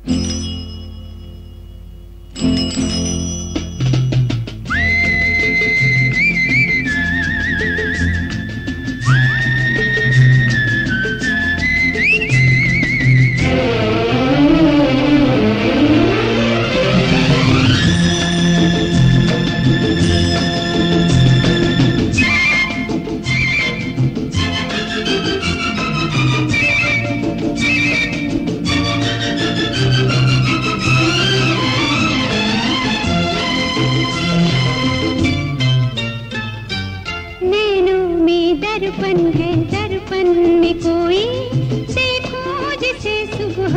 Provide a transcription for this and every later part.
दर्पण है, दर्पण में कोई देखो जिसे सुबह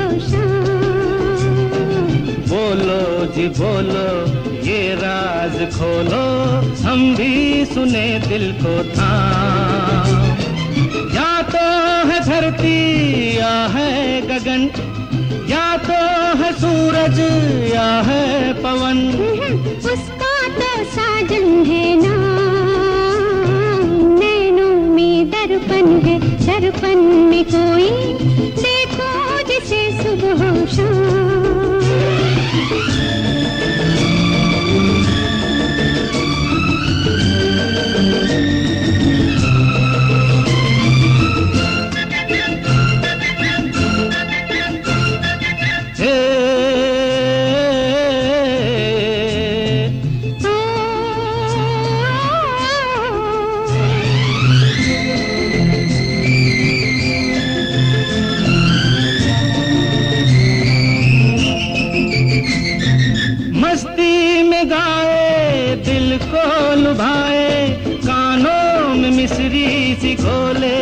शाम। बोलो जी बोलो ये राज खोलो, हम भी सुने दिल को थाम। या तो है धरती या है गगन, या तो है सूरज या है पवन, उसका तो साजन है ना। दर्पण है, दर्पण में कोई देखो जिसे सुबह शाम। दिल को लुभाए, कानों में मिश्री सी घोले।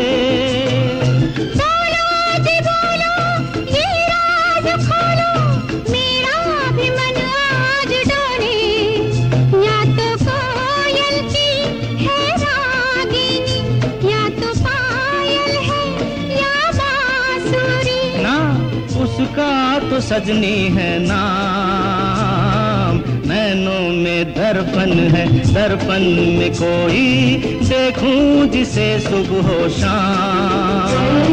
बोलो जी बोलो ये राज खोलो, मेरा भी मन आज डोले। या तो कोयल की है रागिनी, या तो पायल है या बांसुरी। ना उसका तो सजनी है नाम। नैनों में दर्पण है, दर्पण में कोई देखूं जिसे सुबह शाम।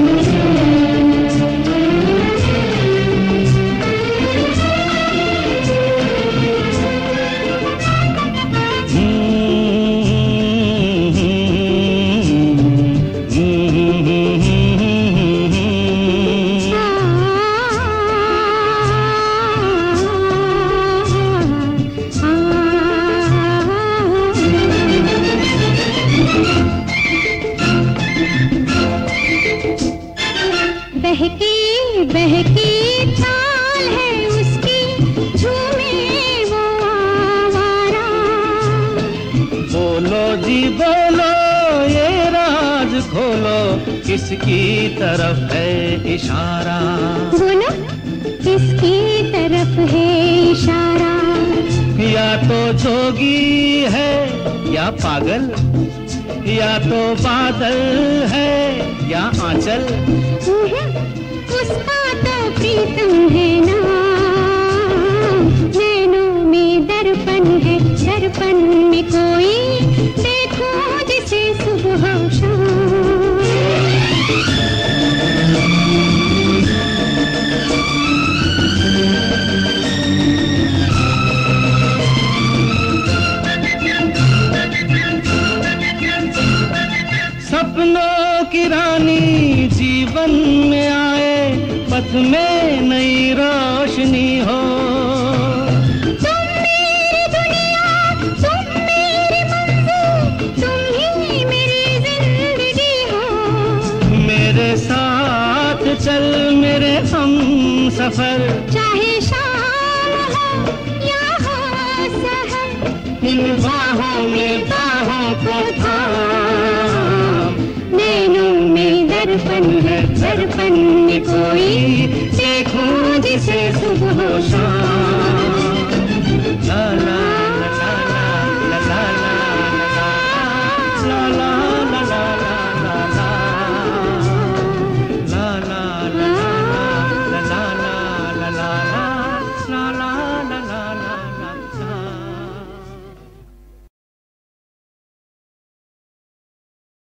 बहकी बहकी चाल है उसकी, झूमे वो आवारा। बोलो जी बोलो ये राज खोलो, किसकी तरफ है इशारा। बोलो किसकी तरफ है इशारा। या तो जोगी है या पागल, या तो बादल है या आंचल, उसका तो प्रीतम है ना। नैनों में दर्पण है, दर्पण में कोई देखो जिसे सुबह शाम। सपनों की रानी जीवन में आए, पथ में नई रोशनी हो। तुम मेरी दुनिया, तुम मेरी मंजिल, तुम ही मेरी जिंदगी हो। मेरे साथ चल मेरे हम सफर, चाहे शाम हो या हो सहर, इन बाहों में बाहों को थाम। नैनों में दर्पण है, दर्पण में कोई देखो जिसे सुबह शाम।